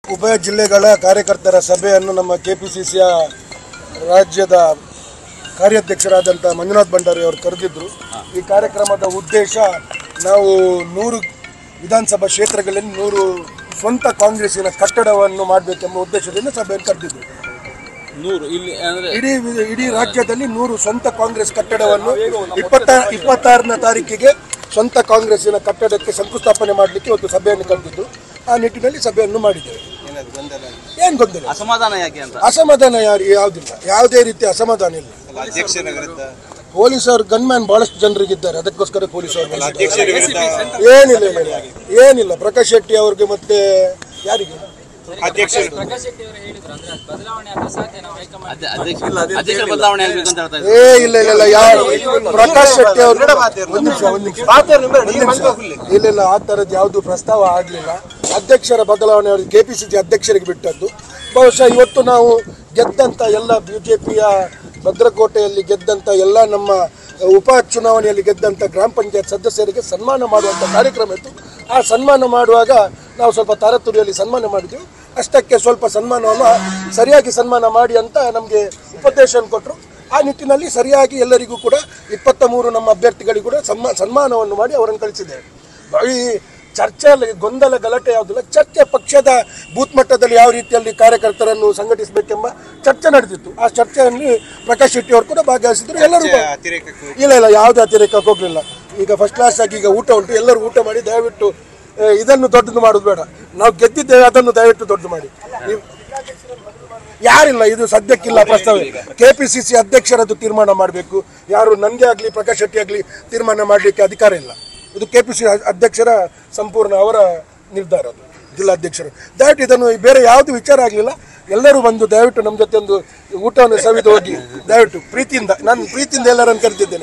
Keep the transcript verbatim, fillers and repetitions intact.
ಉಭಯ ಜಿಲ್ಲೆಗಳ ಕಾರ್ಯಕರ್ತರ ಸಭೆಯನ್ನು ನಮ್ಮ ಕೆಪಿಸಿಸಿಯ ರಾಜ್ಯದ ಕಾರ್ಯಾಧ್ಯಕ್ಷರಾದಂಥ ಮಂಜುನಾಥ್ ಭಂಡಾರಿ ಅವರು ಕರೆದಿದ್ದರು. ಈ ಕಾರ್ಯಕ್ರಮದ ಉದ್ದೇಶ ನಾವು ನೂರು ವಿಧಾನಸಭಾ ಕ್ಷೇತ್ರಗಳಲ್ಲಿ ನೂರು ಸ್ವಂತ ಕಾಂಗ್ರೆಸ್ಸಿನ ಕಟ್ಟಡವನ್ನು ಮಾಡಬೇಕೆಂಬ ಉದ್ದೇಶದಿಂದ ಸಭೆಯನ್ನು ಕರೆದಿದ್ದರು. ನೂರು ಇಲ್ಲಿ ಇಡೀ ಇಡೀ ರಾಜ್ಯದಲ್ಲಿ ನೂರು ಸ್ವಂತ ಕಾಂಗ್ರೆಸ್ ಕಟ್ಟಡವನ್ನು ಇಪ್ಪತ್ತ ಇಪ್ಪತ್ತಾರನೇ ತಾರೀಕಿಗೆ ಸ್ವಂತ ಕಾಂಗ್ರೆಸ್ಸಿನ ಕಟ್ಟಡಕ್ಕೆ ಶಂಕುಸ್ಥಾಪನೆ ಮಾಡಲಿಕ್ಕೆ ಒಂದು ಸಭೆಯನ್ನು ಕರೆದಿದ್ದು. ಆ ನಿಟ್ಟಿನಲ್ಲಿ ಸಭೆಯನ್ನು ಮಾಡಿದ್ದೇವೆ. ಏನು ಗೊಂದಲ, ಅಸಮಾಧಾನ ಯಾಕೆ ಅಂತ? ಅಸಮಾಧಾನ ಯಾರು ಯಾವುದಿಲ್ಲ, ಯಾವುದೇ ರೀತಿ ಅಸಮಾಧಾನ ಇಲ್ಲ. ಪೊಲೀಸರು ಗನ್ಮ್ಯಾನ್ ಬಹಳಷ್ಟು ಜನರಿಗಿದ್ದಾರೆ, ಅದಕ್ಕೋಸ್ಕರ ಪೊಲೀಸರು ಏನಿಲ್ಲ ಇಲ್ಲ ಏನಿಲ್ಲ ಪ್ರಕಾಶ್ ಶೆಟ್ಟಿ ಅವ್ರಿಗೆ ಮತ್ತೆ ಯಾರಿಗೆ ಏ ಇಲ್ಲ ಇಲ್ಲ ಇಲ್ಲ ಯಾರು ಪ್ರಕಾಶ್ ಶೆಟ್ಟಿ ಅವರು ಒಂದು ನಿಮಿಷ ಒಂದು ನಿಮಿಷ ಇಲ್ಲ ಇಲ್ಲ ಆ ಥರದ್ದು ಯಾವುದು ಪ್ರಸ್ತಾವ ಆಗಲಿಲ್ಲ. ಅಧ್ಯಕ್ಷರ ಬದಲಾವಣೆ ಅವರಿಗೆ ಕೆಪಿಸಿಸಿ ಅಧ್ಯಕ್ಷರಿಗೆ ಬಿಟ್ಟದ್ದು. ಬಹುಶಃ ಇವತ್ತು ನಾವು ಗೆದ್ದಂಥ ಎಲ್ಲ ಬಿಜೆಪಿಯ ಭದ್ರಕೋಟೆಯಲ್ಲಿ ಗೆದ್ದಂಥ ಎಲ್ಲ ನಮ್ಮ ಉಪ ಚುನಾವಣೆಯಲ್ಲಿ ಗೆದ್ದಂಥ ಗ್ರಾಮ ಪಂಚಾಯತ್ ಸದಸ್ಯರಿಗೆ ಸನ್ಮಾನ ಮಾಡುವಂಥ ಕಾರ್ಯಕ್ರಮ ಇತ್ತು. ಆ ಸನ್ಮಾನ ಮಾಡುವಾಗ ನಾವು ಸ್ವಲ್ಪ ತಾರತುರಿಯಲ್ಲಿ ಸನ್ಮಾನ ಮಾಡಿದ್ವಿ. ಅಷ್ಟಕ್ಕೆ ಸ್ವಲ್ಪ ಸನ್ಮಾನವನ್ನು ಸರಿಯಾಗಿ ಸನ್ಮಾನ ಮಾಡಿ ಅಂತ ನಮಗೆ ಉಪದೇಶವನ್ನು ಕೊಟ್ಟರು. ಆ ನಿಟ್ಟಿನಲ್ಲಿ ಸರಿಯಾಗಿ ಎಲ್ಲರಿಗೂ ಕೂಡ ಇಪ್ಪತ್ತ ಮೂರು ನಮ್ಮ ಅಭ್ಯರ್ಥಿಗಳಿಗೂ ಕೂಡ ಸನ್ಮಾ ಸನ್ಮಾನವನ್ನು ಮಾಡಿ ಅವರನ್ನು ಕಳಿಸಿದ್ದೇವೆ. ಈ ಚರ್ಚೆ ಗೊಂದಲ ಗಲಾಟೆ ಯಾವುದಿಲ್ಲ. ಚರ್ಚೆ ಪಕ್ಷದ ಬೂತ್ ಮಟ್ಟದಲ್ಲಿ ಯಾವ ರೀತಿಯಲ್ಲಿ ಕಾರ್ಯಕರ್ತರನ್ನು ಸಂಘಟಿಸಬೇಕೆಂಬ ಚರ್ಚೆ ನಡೆದಿತ್ತು. ಆ ಚರ್ಚೆಯಲ್ಲಿ ಪ್ರಕಾಶ್ ಶೆಟ್ಟಿ ಅವರು ಕೂಡ ಭಾಗವಹಿಸಿದ್ರು. ಎಲ್ಲರೂ ಇಲ್ಲ ಇಲ್ಲ ಯಾವುದೇ ಅತಿರೇಕಕ್ಕೆ ಹೋಗಲಿಲ್ಲ. ಈಗ ಫಸ್ಟ್ ಕ್ಲಾಸ್ ಆಗಿ ಈಗ ಊಟ ಉಂಟು, ಎಲ್ಲರೂ ಊಟ ಮಾಡಿ ದಯವಿಟ್ಟು ಇದನ್ನು ದೊಡ್ಡದು ಮಾಡೋದು ಬೇಡ. ನಾವು ಗೆದ್ದಿದ್ದೇವೆ, ಅದನ್ನು ದಯವಿಟ್ಟು ದೊಡ್ಡದು ಮಾಡಿ. ನೀವು ಯಾರಿಲ್ಲ, ಇದು ಸದ್ಯಕ್ಕಿಲ್ಲ ಪ್ರಸ್ತಾವ. ಕೆಪಿಸಿಸಿ ಅಧ್ಯಕ್ಷರದ್ದು ತೀರ್ಮಾನ ಮಾಡಬೇಕು. ಯಾರು ನನಗೆ ಆಗಲಿ ಪ್ರಕಾಶ್ ಶೆಟ್ಟಿ ಆಗಲಿ ತೀರ್ಮಾನ ಮಾಡಲಿಕ್ಕೆ ಅಧಿಕಾರ ಇಲ್ಲ. ಇದು ಕೆಪಿಸಿ ಅಧ್ಯಕ್ಷರ ಸಂಪೂರ್ಣ ಅವರ ನಿರ್ಧಾರ, ಅದು ಜಿಲ್ಲಾಧ್ಯಕ್ಷರು. ದಯವಿಟ್ಟು ಇದನ್ನು ಬೇರೆ ಯಾವುದು ವಿಚಾರ ಆಗಲಿಲ್ಲ. ಎಲ್ಲರೂ ಬಂದು ದಯವಿಟ್ಟು ನಮ್ಮ ಜೊತೆ ಒಂದು ಊಟವನ್ನು ಸವಿದು ಹೋಗಿ ದಯವಿಟ್ಟು ಪ್ರೀತಿಯಿಂದ, ನಾನು ಪ್ರೀತಿಯಿಂದ ಎಲ್ಲರನ್ನು ಕರೆದಿದ್ದೇನೆ.